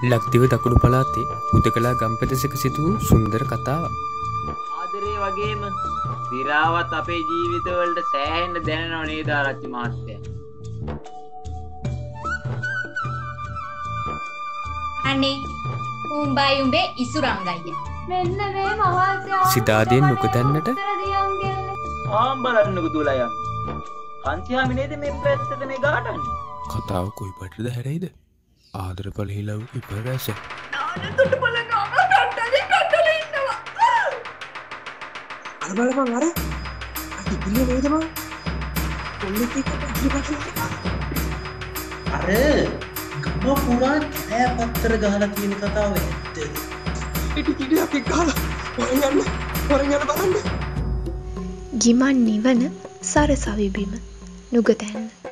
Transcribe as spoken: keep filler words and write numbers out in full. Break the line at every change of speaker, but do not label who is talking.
ලක්දිව දකුණු පළාතේ හුදකලා ගම්පෙතසක සිදු වූ සුන්දර කතාවක්.
ආදරේ වගේම දිරාවත් අපේ ජීවිතවලට සෑහෙන්න දැනෙනව නේද ආරච්චි මහත්තයා?
අනේ උඹයි උඹේ ඉසුරංගය. මෙන්න මේ මහල්සයා
සිතාදීන් නුකතැන්නට
ආම් බලන්නකෝ දුලා යම්. කන්තියාමි නේද මේ පැත්තට මේ ගාටන්නේ?
කතාව කොයි පැත්තද හැරෙයිද? ආදර පළහිලව ඉපරැස.
නානතුට බල ගම කට්ටලේ කට්ටලේ ඉන්නවා. අර බලපන් අර. අර ඉබ්‍රිය නේද මං? කොල්ලෙක් එක්ක පිටිපස්සට
අර ගම පුරා කෑ පත්තර ගහලා තියෙන කතාව ඇත්තද?
ඉටි කිඩියක් එක්ක ගහලා වරන් යන්න වරන් යන්න බලන්න.
ගිමන් නිවන සරසවි බිම නුගතැන්න